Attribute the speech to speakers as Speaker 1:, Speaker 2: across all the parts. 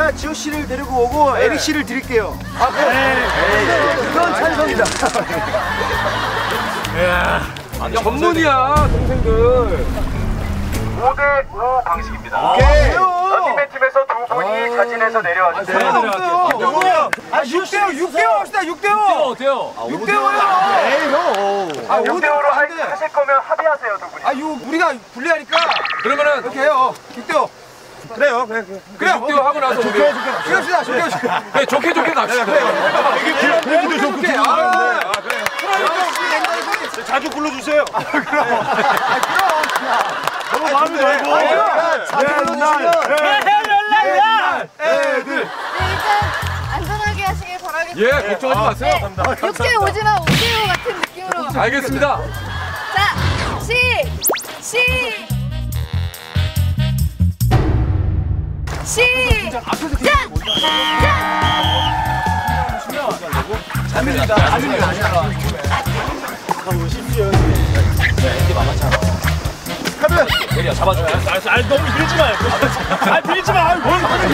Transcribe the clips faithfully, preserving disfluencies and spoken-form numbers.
Speaker 1: 제가 지호 씨를 데리고 오고 네. 에릭 씨를 드릴게요.
Speaker 2: 아, 그래?
Speaker 1: 그건 찬성이다.
Speaker 2: 전문이야, 동생들.
Speaker 3: 오 대 오 방식입니다.
Speaker 1: 오케이.
Speaker 3: 런닝맨 팀에서 두 분이 자진해서 내려왔는데.
Speaker 1: 누구야? 아, 육 대 오, 육 대 오 합시다, 육 대 오.
Speaker 2: 어때요?
Speaker 1: 육 대 오요. 에이, 형. 아,
Speaker 3: 육 대 오로 하실 거면 합의하세요, 두 분이.
Speaker 1: 아, 육, 우리가 불리하니까.
Speaker 2: 그러면은
Speaker 1: 이렇게 해요. 육 대 오. 그래요, 그래, 그래.
Speaker 2: 그래, 육 대 오 하고 나서
Speaker 1: 좋게, 좋게 갑시다. 좋게, 좋게.
Speaker 2: 그래, 좋게, 좋게 갑시다.
Speaker 1: 그래, 그래. 좋게. 아, 그래.
Speaker 4: 자주 불러주세요.
Speaker 1: 아, 그럼.
Speaker 4: 너무 마음에 들고.
Speaker 1: 옛날, 옛날 애들.
Speaker 5: 네, 일단 안전하게 하시길 바라겠습니다.
Speaker 2: 예, 걱정하지 마세요.
Speaker 5: 네, 육 대 오지만 오 대 오 같은 느낌으로.
Speaker 2: 알겠습니다.
Speaker 5: 자, 시, 시, 시작!
Speaker 1: 잠입니다. 잠입니다. 카드.
Speaker 2: 대리야, 잡아줘.
Speaker 4: 알았어, 알 너무 밀지 마요. 아, 밀지 마. 뭘 하는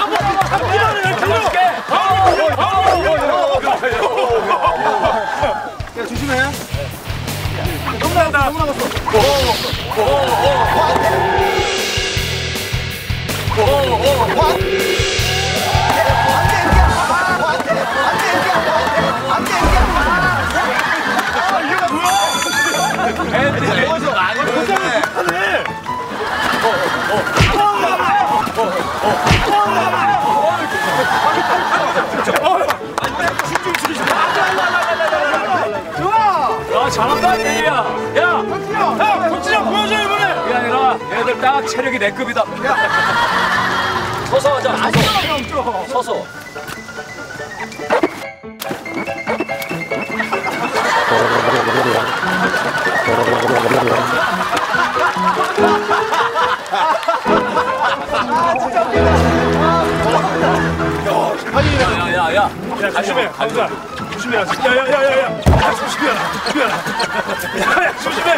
Speaker 1: 야, 조심해.
Speaker 4: 너무 나갔다.
Speaker 1: 너무 나갔어.
Speaker 2: 아, 잘한다, 대리야. 야,
Speaker 4: 형, 정치장 보여줘 이번에.
Speaker 2: 그게 아니라 얘들 딱 체력이 내 급이다. 서서 하자. 서서. 서서. 야야야야.
Speaker 4: 조심해, 강자. 조심해. 야야야야야. 야, 조심해. 조심해. 야, 조심해.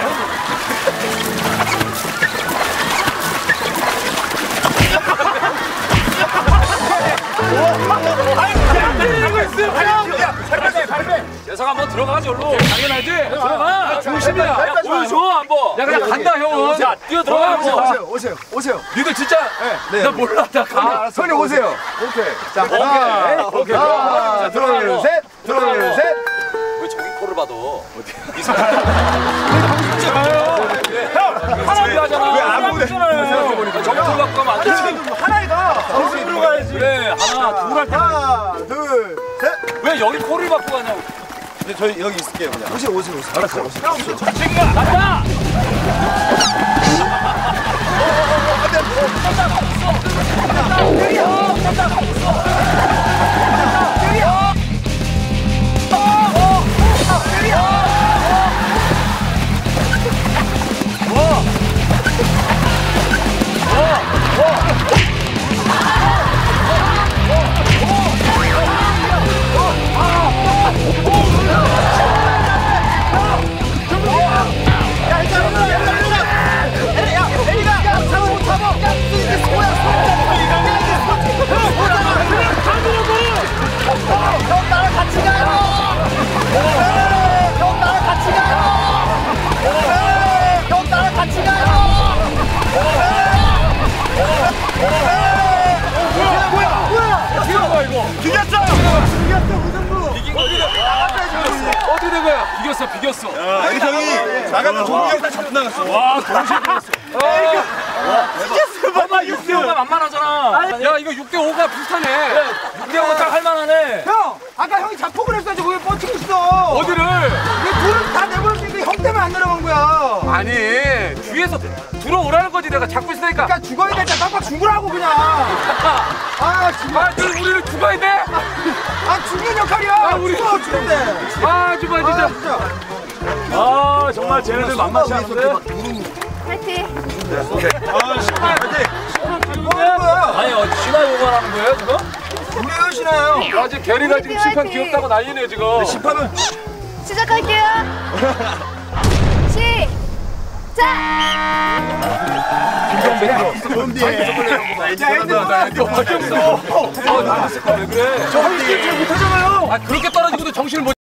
Speaker 2: 재석 한번 들어가지 얼른. 당연하지. 들어가. 중심이야. 야, 보여줘 한번. 야, 그냥 간다 형은. 야, 뛰어 들어가 한번.
Speaker 1: 오세요, 오세요, 오세요.
Speaker 2: 니들 진짜.
Speaker 1: 네.
Speaker 2: 나 몰라. 나 가.
Speaker 1: 형님 오세요. 오케이. 자,
Speaker 2: 오케이.
Speaker 1: 하나,
Speaker 2: 오케이.
Speaker 1: 하나, 둘, 셋, 둘, 셋.
Speaker 2: 왜 저기 코를 봐도 어디?
Speaker 4: 하나
Speaker 2: 하잖아.
Speaker 4: 왜안 보내?
Speaker 2: 생각해보니까 저기 코를 갖고 가면 안 되지.
Speaker 1: 하나이다.
Speaker 4: 정식으로 가야지.
Speaker 2: 그래 하나 둘 할 때.
Speaker 1: 하나, 둘, 셋.
Speaker 2: 왜 여기 코를 갖고 가냐고.
Speaker 1: 근데 저희 여기 있을게요, 그냥. 오세요, 오세요, 오세요. 알았어, 오세요.
Speaker 2: 간다. 어떻게 된 거야? 비겼어, 비겼어.
Speaker 4: 야, 에릭 형이 나가면 종국이 형 다 잡고 나갔어.
Speaker 2: 와, 동시에 비겼어. 봐봐, 육 대 오가 만만하잖아. 야, 이거 육 대 오가 비슷하네. 육 대 오가 딱 할만하네.
Speaker 1: 형, 아까 형이 자폭을 했어야지 왜 뻗치고 있어?
Speaker 2: 어디를?
Speaker 1: 왜 둘을 다 내버렸으니까 형 때문에 안 내려간 거야.
Speaker 2: 아니, 뒤에서 들어오라는 거지. 내가 잡고 있으니까.
Speaker 1: 그러니까 죽어야 될 때 빡빡 죽으라고 그냥. 아, 죽어.
Speaker 2: 아, 지금 우리를 죽어야 돼?
Speaker 1: 아, 죽는 역할이야.
Speaker 2: 아, 우리
Speaker 1: 죽어, 죽는데.
Speaker 2: 아, 정말 진짜.
Speaker 1: 아, 진짜.
Speaker 2: 아, 정말 쟤네들 만만치 않은데?
Speaker 5: 파이팅!
Speaker 4: 아, 신발 파이팅.
Speaker 1: 뭐 하는 거야?
Speaker 2: 아니, 어, 신화 요구하는 거예요, 지금?
Speaker 1: 우리 여시나요?
Speaker 2: 아, 지금 게리가 지금 심판 귀엽다고 난리네, 지금.
Speaker 1: 심판은
Speaker 5: 시작할게요. 시, 자,
Speaker 2: 야, 핸드폰 너 밖에 없어. 어, 나 왜 그래?
Speaker 1: 저 할 때 못하잖아요.
Speaker 2: 아, 그렇게 떨어지고도 정신을 못